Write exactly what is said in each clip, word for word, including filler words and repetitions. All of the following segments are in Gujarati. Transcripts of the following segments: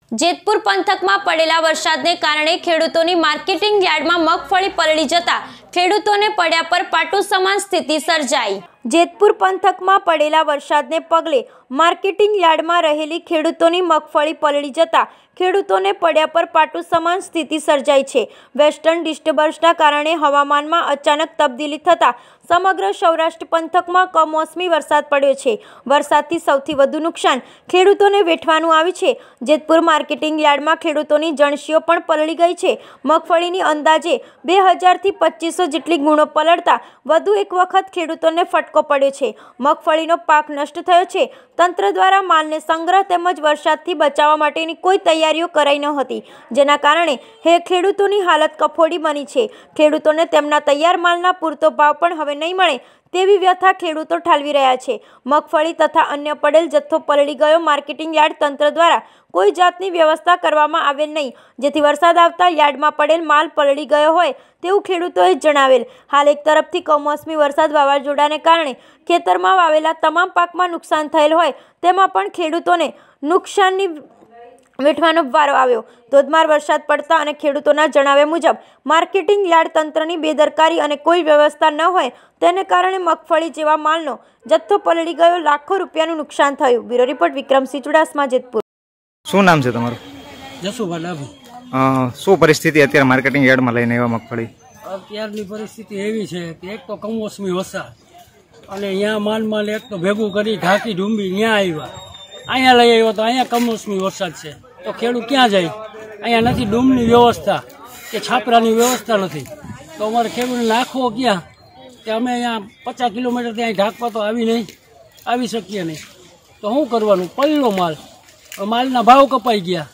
જેતપુર પંથકમાં પડેલા વરસાદને કારણે ખેડૂતોની માર્કેટિંગ યાર્ડમાં મગફળી પલળી જતા ખેડૂતોને પડ્યા પર પાટું સમાન સ્થિતિ સર્જાઈ। જેતપુર પંથકમાં પડેલા વરસાદને પગલે માર્કેટિંગ યાર્ડમાં રહેલી ખેડૂતોની મગફળી પલળી જતા ખેડૂતોને પડ્યા પર પાટું સમાન સ્થિતિ સર્જાઈ છે। વેસ્ટર્ન ડિસ્ટર્બન્સના કારણે હવામાનમાં અચાનક તબદીલી થતાં સમગ્ર સૌરાષ્ટ્ર પંથકમાં કમોસમી વરસાદ પડ્યો છે। વરસાદથી સૌથી વધુ નુકસાન ખેડૂતોને વેઠવાનું આવ્યું છે। જેતપુર માર્કેટિંગ યાર્ડમાં ખેડૂતોની જણસીઓ પણ પલળી ગઈ છે। મગફળીની અંદાજે બે હજારથી પચીસો જેટલી ગુણો પલળતા વધુ એક વખત ખેડૂતોને ફટકો પડ્યો છે। મગફળીનો પાક નષ્ટ થયો છે। તંત્ર દ્વારા માલને સંગ્રહ તેમજ વરસાદથી બચાવવા માટેની કોઈ તૈયારીઓ કરાઈ ન હતી, જેના કારણે હે ખેડૂતોની હાલત કફોડી બની છે। ખેડૂતોને તેમના તૈયાર માલના પૂરતો ભાવ પણ હવે નહીં મળે તેવી વ્યથા ખેડૂતો ઠાલવી રહ્યા છે। મગફળી તથા અન્ય પડેલ જથ્થો પલળી ગયો। માર્કેટિંગ યાર્ડ તંત્ર દ્વારા કોઈ જાતની વ્યવસ્થા કરવામાં આવેલ નહીં, જેથી વરસાદ આવતા યાર્ડમાં પડેલ માલ પલળી ગયો હોય તેવું ખેડૂતોએ જણાવેલ। હાલ એક તરફથી કમોસમી વરસાદ વાવાઝોડાને કારણે ખેતરમાં વાવેલા તમામ પાકમાં નુકસાન થયેલ હોય તેમાં પણ ખેડૂતોને નુકસાનની વેઠવાનો વારો આવ્યો। ધોધમાર વરસાદ પડતા અને ખેડૂતોના જણાવ્યા મુજબ માર્કેટિંગ યાર્ડ તંત્રની બેદરકારી અને કોઈ વ્યવસ્થા ન હોય તેને કારણે મગફળી જેવા માલનો જથ્થો પલળી ગયો। લાખો રૂપિયાનું નુકસાન થયું। Bureau report Vikramsinh Chudasama, Jetpur. શું નામ છે તમારું? જસુભા ડાભી। શું પરિસ્થિતિ અત્યારે માર્કેટિંગ યાર્ડમાં લઈને આવ્યા મગફળી? અત્યારની પરિસ્થિતિ એવી છે કે એક તો કમોસમી વરસાદ અને અહીંયા માલ માલ એક તો ભેગું કરી ઢાંકી ઢૂંબી ત્યાં આવ્યા, અહીંયા લઈ આવ્યો તો અહીંયા કમોસમી વરસાદ છે તો ખેડૂત ક્યાં જાય? અહીંયા નથી ડૂમની વ્યવસ્થા કે છાપરાની વ્યવસ્થા નથી, તો અમારે ખેડૂતને નાખવો ક્યાં? કે અમે અહીંયા પચાસ કિલોમીટર ત્યાં ઢાંકવા તો આવી નહીં આવી શકીએ નહીં, તો શું કરવાનું? પલ્લો માલ, માલના ભાવ કપાઈ ગયા,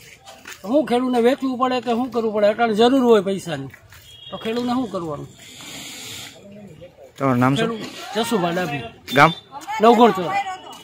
શું ખેડૂતને વેચવું પડે કે શું કરવું પડે? અટાણે જરૂર હોય પૈસાની તો ખેડૂતને શું કરવાનું? તમારું નામ શું? જસુભા ડાભી, ગામ નવગોળ ચોર।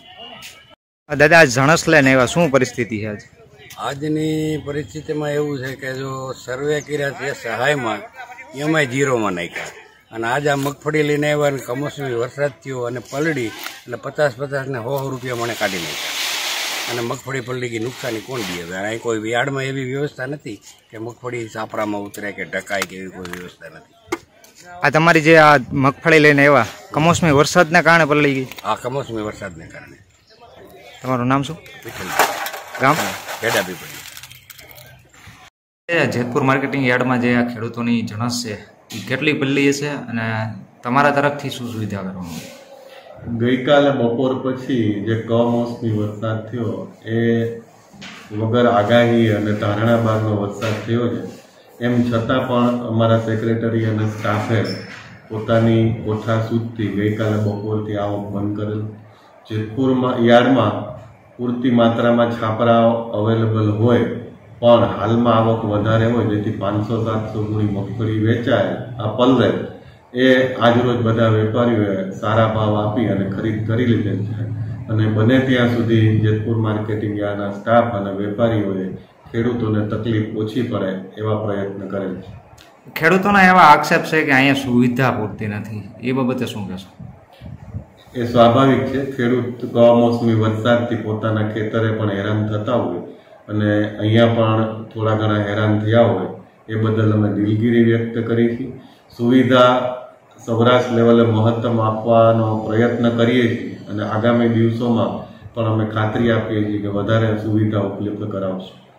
દાદા, આજ જણસ લઈને આવ્યા, શું પરિસ્થિતિ છે આજ? આજની પરિસ્થિતિમાં એવું છે કે જો સર્વે કર્યા છે સહાયમાં એમાંય જીરોમાં નાખ્યા, અને આજે આ મગફળી લઈને આવ્યા અને કમોસમી વરસાદ થયો અને પલળી એટલે પચાસ પચાસ ને સો સો રૂપિયા મને કાઢી નાખ્યા અને મગફળી પલળી ગઈ। નુકસાની કોણ દે? હવે અહીં કોઈ યાર્ડમાં એવી વ્યવસ્થા નથી કે મગફળી સાપરામાં ઉતરે કે ઢકાય કે એવી કોઈ વ્યવસ્થા નથી। આ તમારી જે આ મગફળી લઈને આવ્યા કમોસમી વરસાદના કારણે પલળી ગઈ? આ કમોસમી વરસાદને કારણે। તમારું નામ શું? વિઠ્ઠલ, ગામ ભેડાભી પડી। જેતપુર માર્કેટિંગ યાર્ડમાં જે આ ખેડૂતોની જણસ છે એ કેટલી પલળી હશે અને તમારા તરફથી શું સુવિધા કરવામાં? ગઈકાલે બપોર પછી જે કમોસમી વરસાદ થયો એ વગર આગાહી અને ધારણા બહારનો વરસાદ થયો છે, એમ છતાં પણ અમારા સેક્રેટરી અને સ્ટાફે પોતાની કોઠા સુધથી ગઈકાલે બપોરથી આવક બંધ કરેલ। જેતપુરમાં યાર્ડમાં પૂરતી માત્રામાં છાપરાઓ અવેલેબલ હોય પણ હાલમાં આવક વધારે હોય, જેથી પાંચસો સાતસો ગુણી મગફળી વેચાય આ પલરે એ આજરોજ બધા વેપારીઓએ સારા ભાવ આપી અને ખરીદ કરી લીધેલ છે, અને બને ત્યાં સુધી જેતપુર માર્કેટિંગ યાર્ડના સ્ટાફ અને વેપારીઓએ ખેડૂતોને તકલીફ ઓછી પડે એવા પ્રયત્ન કરેલ છે। ખેડૂતોના એવા આક્ષેપ છે કે અહીંયા સુવિધા પૂરતી નથી, એ બાબતે શું કહેશો? એ સ્વાભાવિક છે, ખેડૂત કમોસમી વરસાદથી પોતાના ખેતરે પણ હેરાન થતા હોય અને અહીંયા પણ થોડા ઘણા હેરાન થયા હોય, એ બદલ અમે દિલગીરી વ્યક્ત કરી છે। સુવિધા સૌરાષ્ટ્ર લેવલે મહત્તમ આપવાનો પ્રયત્ન કરીએ છીએ અને આગામી દિવસોમાં પણ અમે ખાતરી આપીએ છીએ કે વધારે સુવિધા ઉપલબ્ધ કરાવશું।